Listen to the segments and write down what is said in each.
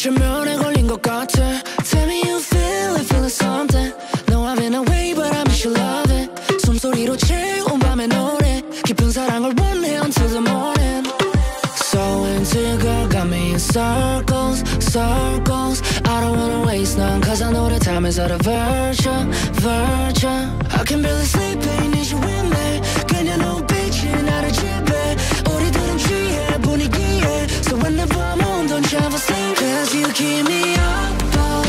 최면에 걸린 것 같아. Tell me you feel it, feeling something. No, I've been away, but I miss your loving. 숨소리로 채운 밤의 노래. 깊은 사랑을 원해 until the morning. So into you, girl, got me in circles, circles. I don't wanna waste none, cause I know the time is at a virtue, virtue. I can barely sleep, ain't need you with me. 그냥 눈빛이 나를 지배. 우리들은 취해 분위기에. So whenever I'm on, don't you ever sleep. Cause you keep me up,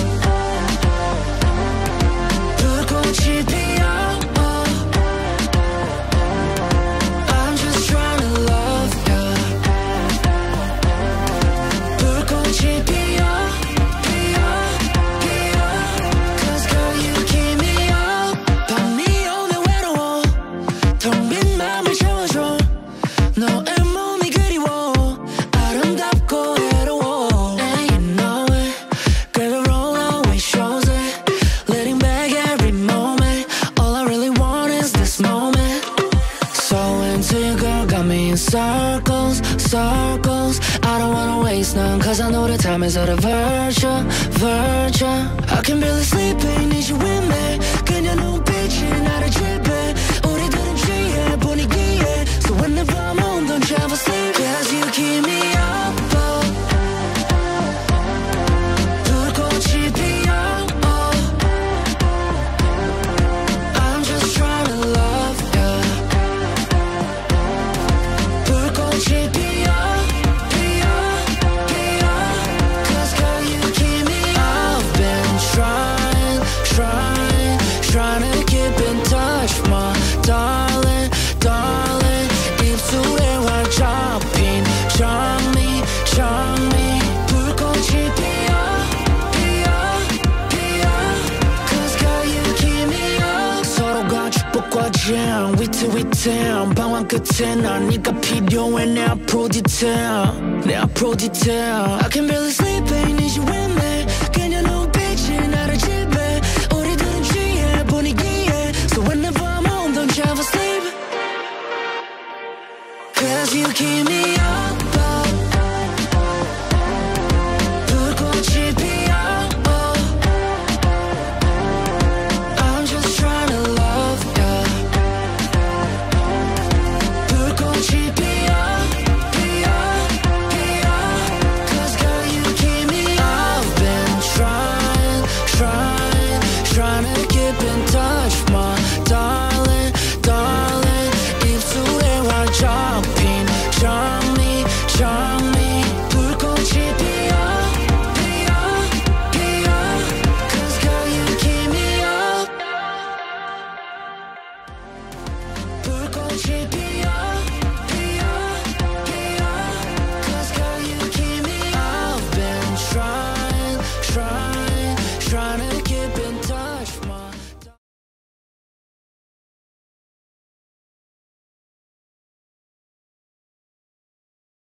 불꽃이 피어. I'm just trying to love you. 불꽃이 피어, 피어, 피어. Cause girl you keep me up. 밤이 오면 외로워. 텅 빈 맘을 채워줘. 너의 몸이 그리워. 아름답고 외로워. And you know it. Girl the roll always shows it. Letting back every moment. All I really want is this moment. So into you, girl, got me in circles, circles. I don't wanna waste none, cause I know the time is at a virtue, virtue. I can barely sleep, ain't need you with me. 그냥 눈빛이 나를 지배. 우리들은 취해 분위기에. So whenever I'm on, don't you ever sleep. Cause you keep me up, 불꽃이 피어. I'm just trying to love you. 불꽃이 피어, 피어, 피어. Cause girl you keep me up. I've been trying, trying, trying to keep in touch, my darling, darling. 입술에 활 잡힌 장미, 장미. 불꽃이 피어, 피어, 피어. Cause girl you keep me up. 서로가 축복과 jam, 위태위태한 방황 끝에 난 네가 필요해. 내 앞으로 detail, 내 앞으로 detail. I can barely sleep, ain't